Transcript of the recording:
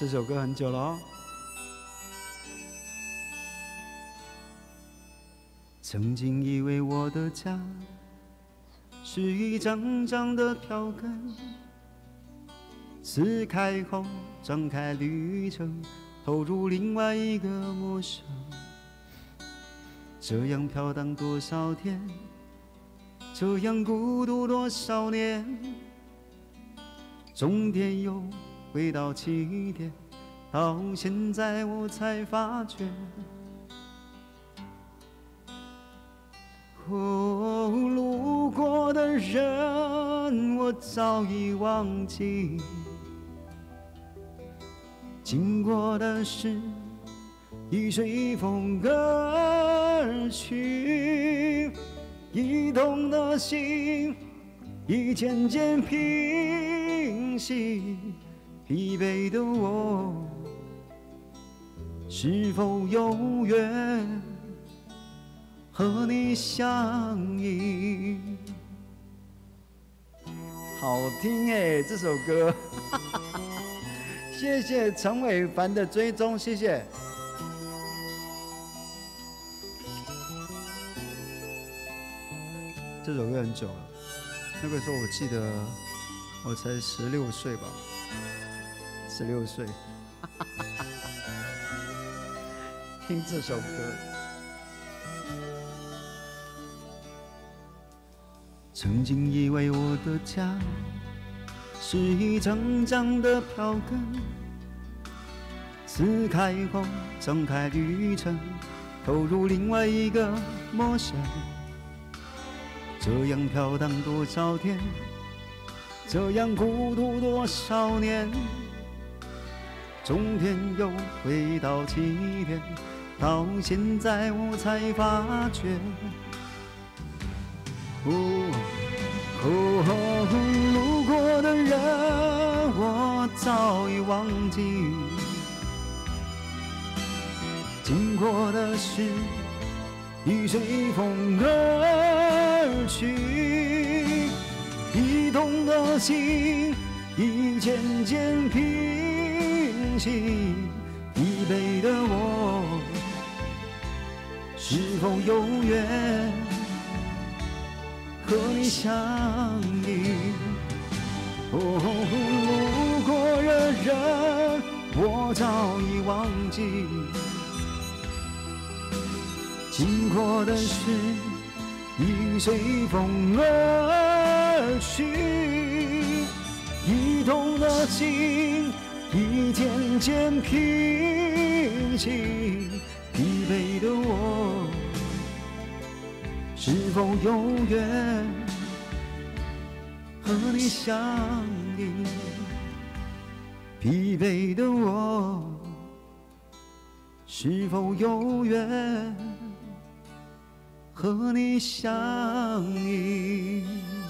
这首歌很久了哦。曾经以为我的家是一张张的票根，撕开后张开旅程，投入另外一个陌生。这样飘荡多少天，这样孤独多少年，终点又回到起点，到现在我才发觉。哦，路过的人我早已忘记，经过的事已随风而去，移动的心已渐渐平息，疲惫的我是否有缘和你相依？好听哎，这首歌，谢谢陈伟凡的追踪，谢谢。这首歌很久了，那个时候我记得我才16岁吧，16岁，听这首歌。曾经以为我的家是一张张的票根，撕开后张开旅程，投入另外一个陌生。这样飘荡多少天，这样孤独多少年，终点又回到起点，到现在我才发觉。路过的人我早已忘记，经过的事已随风而去，移动的心已渐渐平息，疲惫的我是否有缘和你相依？哦，路过的人我早已忘记，经过的事已随风而去，移动的心已渐渐平息，疲惫的我是否有缘和你相依？疲惫的我是否有缘和你相依？